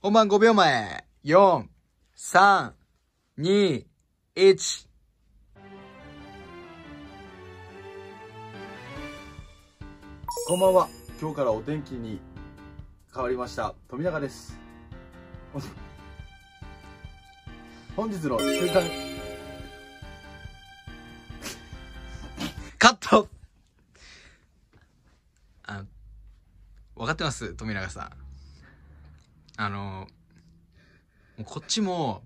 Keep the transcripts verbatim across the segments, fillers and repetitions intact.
本番ごびょうまえ。よん、さん、に、いち。 こんばんは。今日からお天気に変わりました富永です。本日の週間カット。あ、分かってます富永さん。あのもうこっちも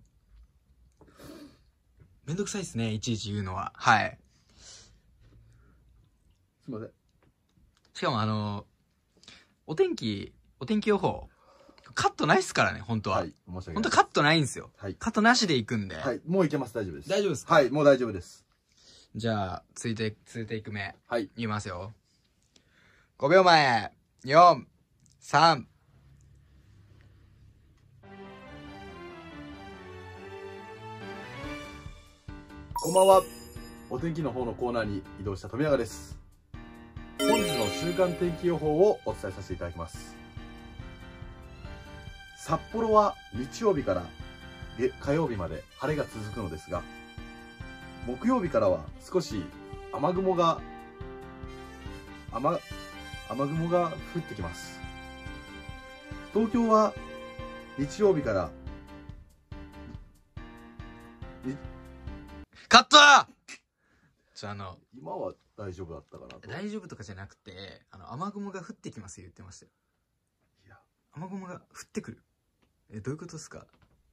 めんどくさいですね、いちいち言うのは。はい。 すいません。 しかもあのお天気お天気予報カットないっすからね、本当は。 はい、申し訳ない。 本当カットないんですよ。 はい。 カットなしで行くんで。 はい、もういけます。大丈夫です。 大丈夫ですか？ はい、もう大丈夫です。 じゃあ続いて続いていく目。 はい。 言いますよ。ごびょうまえ。よん、さん。 こんばんは。お天気の方のコーナーに移動した富永です。本日の週間天気予報をお伝えさせていただきます。札幌は日曜日から火曜日まで晴れが続くのですが、木曜日からは少し雨雲が雨雨雲が降ってきます。東京は日曜日からカット。ちょあの今は大丈夫だったかなと。 大丈夫とかじゃなくて、あの雨雲が降ってきます言ってましたよ。 いや、 雨雲が降ってくる。え、どういうことですか？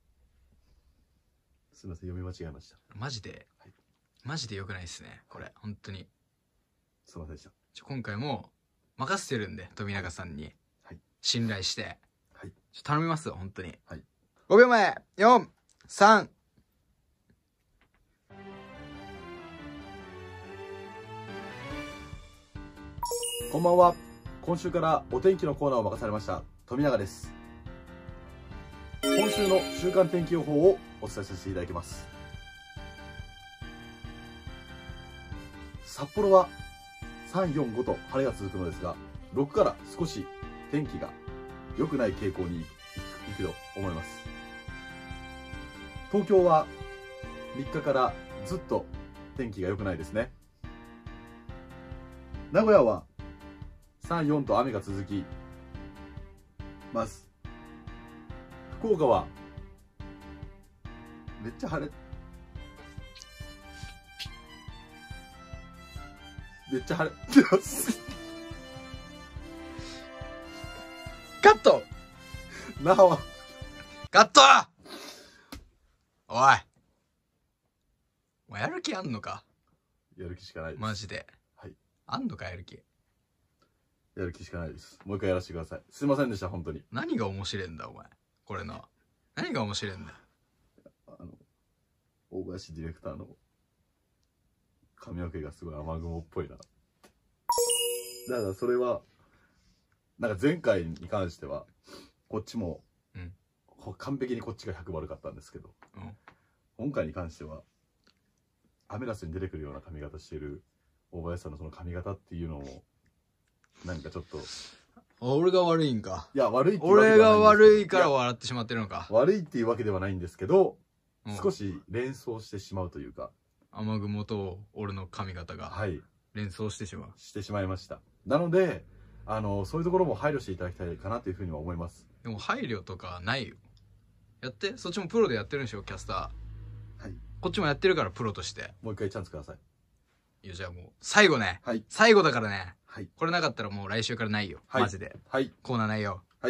すみません、読み間違えました。 マジで、 はい、 マジで良くないですねこれ、本当に。 すみませんでした。 ちょ今回も任せてるんで、富永さんに、 はい、 信頼して、 はい、 ちょ頼みますよ本当に。 はい、 ごびょうまえ。よん、さん。 こんばんは。今週からお天気のコーナーを任されました富永です。今週の週間天気予報をお伝えさせていただきます。札幌はさん、よん、ごと晴れが続くのですが、ろくから少し天気が良くない傾向に行くと思います。東京はみっかからずっと天気が良くないですね。名古屋はさん、よんと雨が続きます。福岡はめっちゃ晴れめっちゃ晴れてますカット。 那覇はカット。おい、お前やる気あんのか？ やる気しかないです。 マジで。 はい、 あんのかやる気。 やる気しかないです。もう一回やらせてください。すいませんでした、本当に。 何が面白いんだお前これな。何が面白いんだ。 あの大林ディレクターの髪の毛がすごい雨雲っぽいな。だからそれはなんか前回に関してはこっちも、うん、完璧にこっちがひゃく悪かったんですけど、うん、今回に関してはアメラスに出てくるような髪型している大林さんのその髪型っていうのをなんかちょっと、 俺が悪いんか。 いや、悪いっていうわけではないんですけど、 俺が悪いから笑ってしまってるのか。 悪いっていうわけではないんですけど、うん、少し連想してしまうというか、 雨雲と俺の髪型が連想してしまう、はい、 してしまいました。なのであのそういうところも配慮していただきたいかなというふうには思います。 でも配慮とかないよ。やって、そっちもプロでやってるんでしょキャスター。はい、こっちもやってるからプロとして。 もう一回チャンスください。 いや、じゃあもう最後ね、はい、最後だからね、はい、これなかったらもう来週からないよ、はい、マジで、はい、コーナーないよ。はい、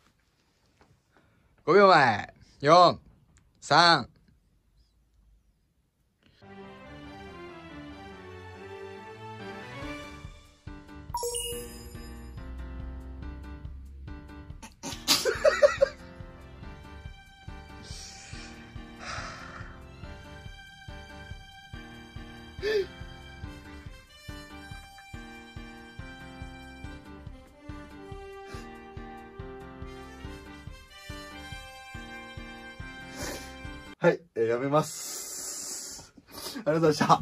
ごびょうまえ。よん、さん。 はい、えー、やめます。ありがとうござい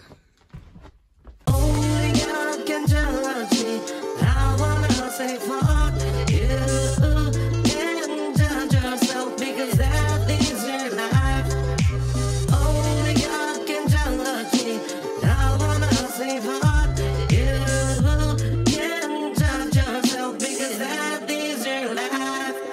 ました。